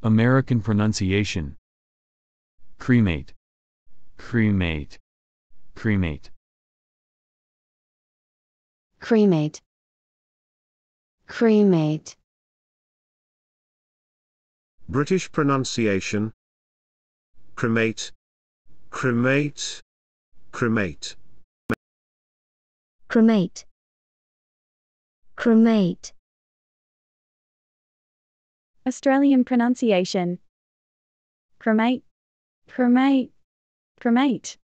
American pronunciation. Cremate. Cremate. Cremate. Cremate. Cremate. British pronunciation. Cremate. Cremate. Cremate. Cremate. Cremate. Australian pronunciation. Cremate. Cremate. Cremate.